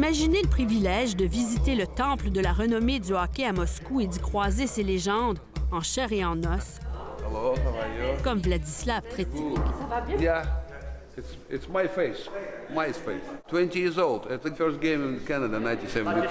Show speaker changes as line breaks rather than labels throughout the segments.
Imaginez le privilège de visiter le temple de la renommée du hockey à Moscou et d'y croiser ces légendes en chair et en os, comme Vladislav Tretiak.
Yeah, it's my face, my face. 20 years old, at the first game in Canada, 1972.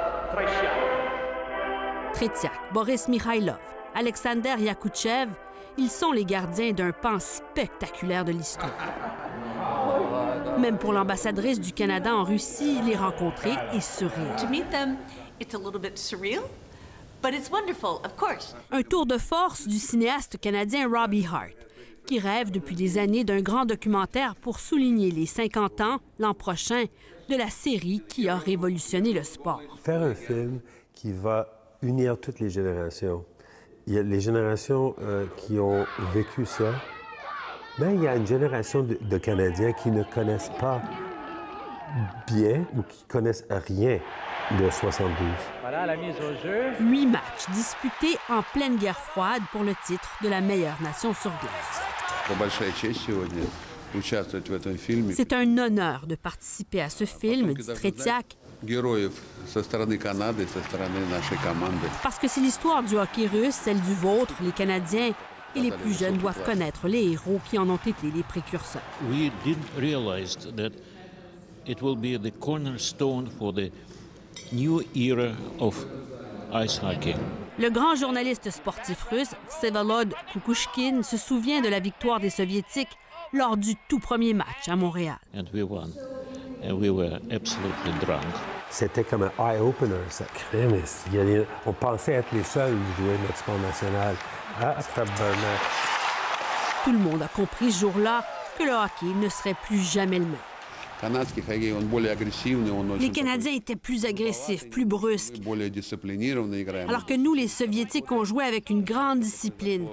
Tretiak, Boris Mikhailov, Alexander Yakouchev, ils sont les gardiens d'un pan spectaculaire de l'histoire. Même pour l'ambassadrice du Canada en Russie, les rencontrer est surréel.
To meet them, it's a little bit surreal, but it's wonderful, of course.
Un tour de force du cinéaste canadien Robbie Hart, qui rêve depuis des années d'un grand documentaire pour souligner les 50 ans, l'an prochain, de la série qui a révolutionné le sport.
Faire un film qui va unir toutes les générations. Il y a les générations qui ont vécu ça, mais il y a une génération de Canadiens qui ne connaissent pas bien ou qui connaissent rien de 72.
Voilà la mise au jeu.
8 matchs disputés en pleine guerre froide pour le titre de la meilleure nation sur glace. C'est un honneur de participer à ce film, dit Tretiak, parce que c'est l'histoire du hockey russe, celle du vôtre, les Canadiens, et les plus jeunes doivent connaître les héros qui en ont été les précurseurs.
We did realize that it will be the cornerstone for the new era of ice hockey.
Le grand journaliste sportif russe, Vsevolod Kukushkin, se souvient de la victoire des Soviétiques lors du tout premier match à Montréal.
And we won. And we were absolutely drunk.
C'était comme un eye-opener, ça. On pensait être les seuls à jouer notre sport national. Ah, tabarnak.
Tout le monde a compris ce jour-là que le hockey ne serait plus jamais le même. Les Canadiens étaient plus agressifs, plus brusques, alors que nous, les Soviétiques, on jouait avec une grande discipline.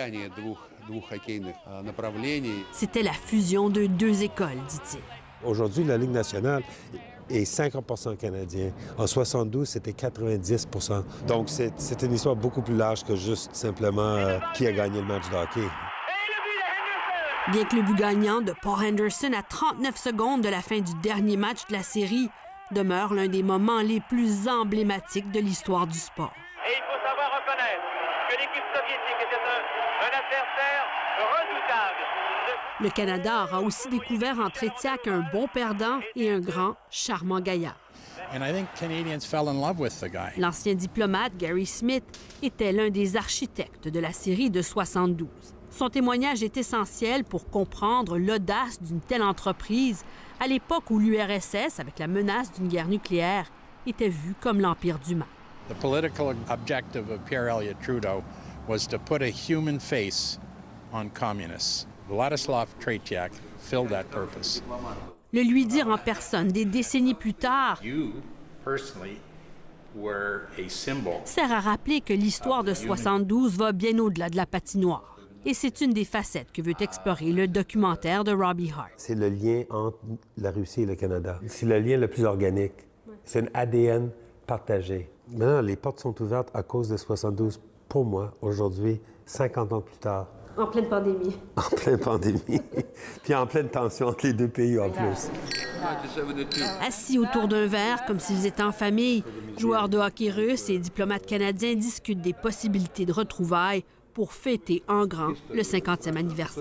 C'était la fusion de deux écoles, dit-il.
Aujourd'hui, la Ligue nationale est 50% canadien. En 72, c'était 90%. Donc, c'est une histoire beaucoup plus large que juste simplement qui a gagné le match de hockey.
Bien que le but gagnant de Paul Henderson à 39 secondes de la fin du dernier match de la série demeure l'un des moments les plus emblématiques de l'histoire du sport.
Et il faut savoir reconnaître que l'équipe soviétique était un adversaire redoutable.
Le Canada aura aussi découvert en Tretiak un bon perdant et un grand, charmant gaillard. L'ancien diplomate Gary Smith était l'un des architectes de la série de 72. Son témoignage est essentiel pour comprendre l'audace d'une telle entreprise à l'époque où l'URSS, avec la menace d'une guerre nucléaire, était vue comme l'empire du mal.
The political objective of Pierre Elliott Trudeau was to put a human face on communists. Vladislav Tretiak filled that purpose.
Le lui dire en personne des décennies plus tard sert à rappeler que l'histoire de 72 va bien au-delà de la patinoire. Et c'est une des facettes que veut explorer le documentaire de Robbie Hart.
C'est le lien entre la Russie et le Canada. C'est le lien le plus organique. C'est un ADN partagé. Maintenant, les portes sont ouvertes à cause de 72. Pour moi, aujourd'hui, 50 ans plus tard.
En pleine pandémie.
En pleine pandémie. Puis en pleine tension entre les deux pays en plus.
Assis autour d'un verre, comme s'ils étaient en famille, joueurs de hockey russes et diplomates canadiens discutent des possibilités de retrouvailles pour fêter en grand le 50e anniversaire.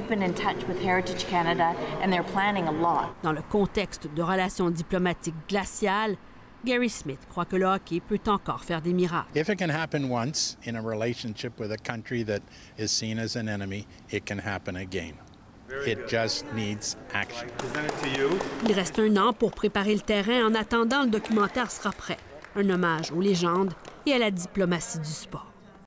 Dans le contexte de relations diplomatiques glaciales, Gary Smith croit que le hockey peut encore faire des miracles.
If it can happen once in a relationship with a country that is seen as an enemy, it can happen again. It just needs action.
Il reste un an pour préparer le terrain. En attendant, le documentaire sera prêt. Un hommage aux légendes et à la diplomatie du sport.